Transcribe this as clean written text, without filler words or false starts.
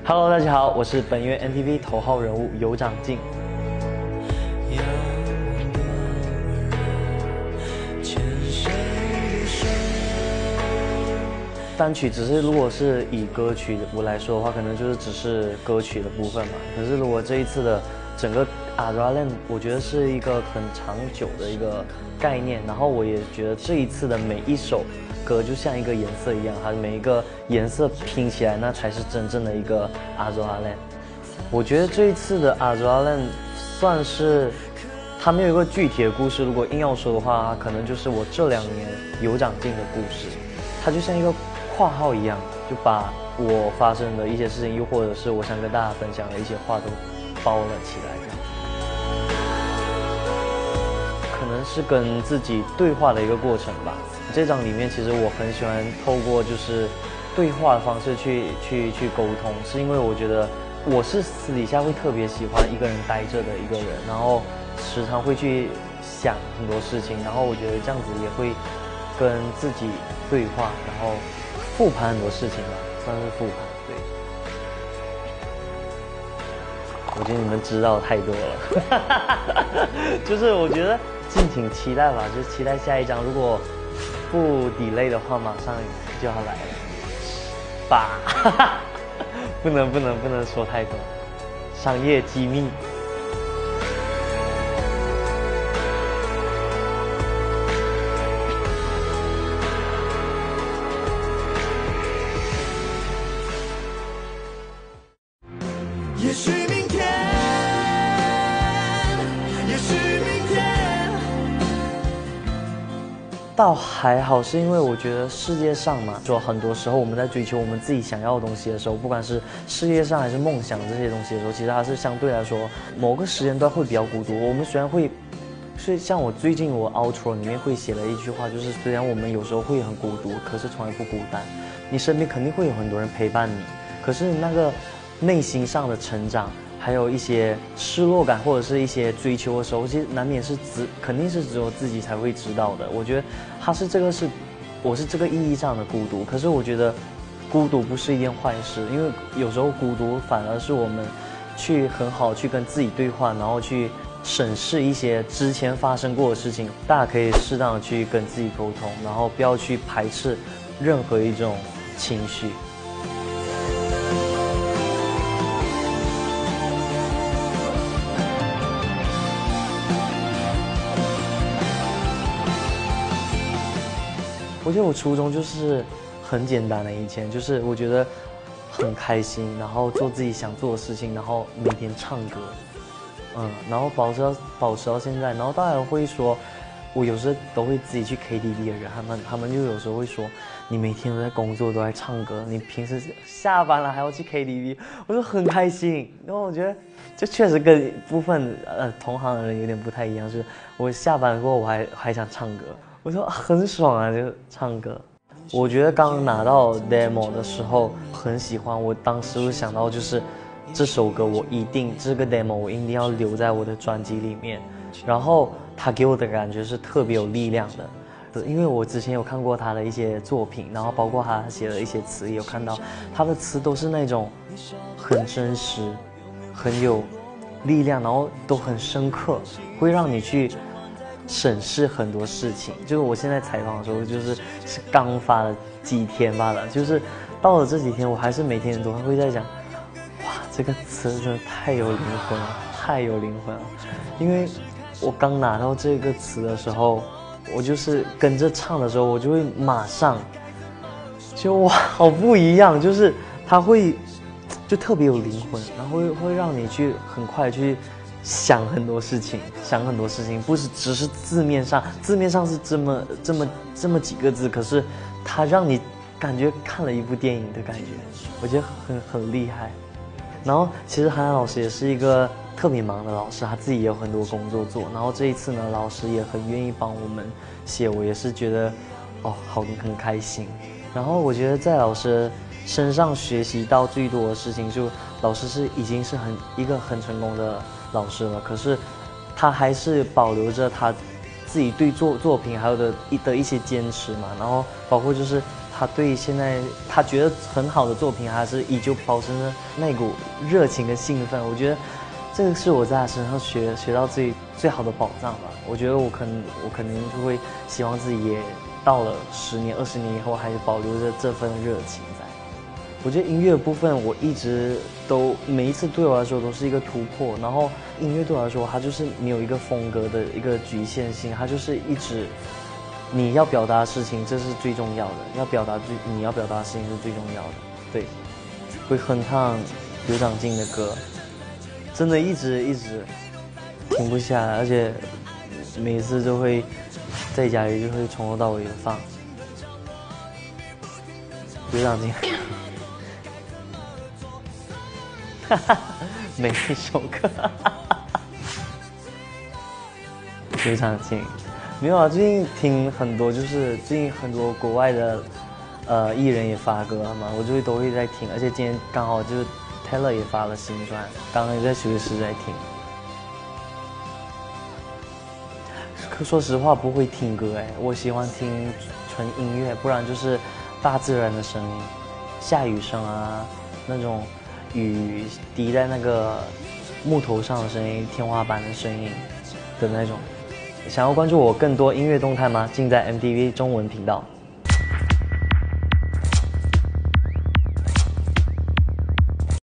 Hello， 大家好，我是本月 NTV 头号人物尤长靖。单曲只是如果是以歌曲我来说的话，可能就是只是歌曲的部分嘛。可是如果这一次的整个 Adralen， 我觉得是一个很长久的一个概念。然后我也觉得这一次的每一首歌就像一个颜色一样，它每一个颜色拼起来，那才是真正的一个 Adralen。我觉得这一次的 Adralen 算是它没有一个具体的故事，如果硬要说的话，可能就是我这2年尤长靖的故事。它就像一个括号一样，就把我发生的一些事情，又或者是我想跟大家分享的一些话都包了起来，这样。可能是跟自己对话的一个过程吧。这张里面其实我很喜欢透过就是对话的方式去沟通，是因为我觉得我是私底下会特别喜欢一个人待着的一个人，然后时常会去想很多事情，然后我觉得这样子也会跟自己对话，然后复盘很多事情吧，算是复盘。对，我觉得你们知道太多了，就是我觉得敬请期待吧，就是期待下一张，如果不 delay 的话，马上就要来了吧。不能说太多，商业机密。 也许明天，也许明天。 倒还好，是因为我觉得世界上嘛，说很多时候我们在追求我们自己想要的东西的时候，不管是事业上还是梦想这些东西的时候，其实它是相对来说某个时间段会比较孤独。我们虽然会，所以像我最近我 outro 里面会写了一句话，就是虽然我们有时候会很孤独，可是从来不孤单。你身边肯定会有很多人陪伴你，可是那个内心上的成长，还有一些失落感或者是一些追求的时候，其实难免是肯定是只有自己才会知道的。我觉得我是这个意义上的孤独，可是我觉得孤独不是一件坏事，因为有时候孤独反而是我们去很好去跟自己对话，然后去审视一些之前发生过的事情。大家可以适当的去跟自己沟通，然后不要去排斥任何一种情绪。我觉得我初衷就是很简单的，以前就是我觉得很开心，然后做自己想做的事情，然后每天唱歌，然后保持到现在。然后大家会说，我有时候都会自己去 KTV 的人，他们就有时候会说，你每天都在工作都在唱歌，你平时下班了还要去 KTV， 我说很开心。然后我觉得这确实跟部分同行的人有点不太一样，就是我下班过后我还想唱歌。我说很爽啊，就是唱歌。我觉得刚拿到 demo 的时候很喜欢，我当时就想到就是这首歌这个 demo 我一定要留在我的专辑里面。然后他给我的感觉是特别有力量的，因为我之前有看过他的一些作品，然后包括他写的一些词，也有看到他的词都是那种很真实、很有力量，然后都很深刻，会让你去审视很多事情。就是我现在采访的时候，是刚发了几天罢了，就是到了这几天，我还是每天都会在讲，哇，这个词真的太有灵魂了，太有灵魂了。因为我刚拿到这个词的时候，我就是跟着唱的时候，我就会马上就哇，好不一样，就是它会就特别有灵魂，然后会让你去很快去想很多事情，不是只是字面上是这么几个字，可是它让你感觉看了一部电影的感觉，我觉得很厉害。然后其实韩寒老师也是一个特别忙的老师，他自己也有很多工作做。然后这一次呢，老师也很愿意帮我们写，我也是觉得很开心。然后我觉得在老师身上学习到最多的事情，就老师已经是一个很成功的老师了，可是他还是保留着他自己对作品还有的一些坚持嘛，然后包括就是他对现在他觉得很好的作品，还是依旧保持着那股热情跟兴奋。我觉得这个是我在他身上学到最好的宝藏吧。我觉得我可能就会希望自己也到了10年、20年以后，还是保留着这份热情在。我觉得音乐的部分，我一直都每一次对我来说都是一个突破。然后音乐对我来说，它就是没有一个风格的一个局限性，它就是一直你要表达的事情，这是最重要的。你要表达的事情是最重要的。对，会哼唱刘长静的歌，真的一直停不下来，而且每次都会在家里就会从头到尾的放刘长静的歌。每一首歌，刘长静，没有啊。最近听很多，就是最近很多国外的艺人也发歌了嘛，我就都会在听。而且今天刚好就是 Taylor 也发了新专，刚刚也在休息室在听。可说实话不会听歌哎，我喜欢听纯音乐，不然就是大自然的声音，下雨声啊，那种雨滴在那个木头上的声音，天花板的声音的那种。想要关注我更多音乐动态吗？尽在 MTV 中文频道。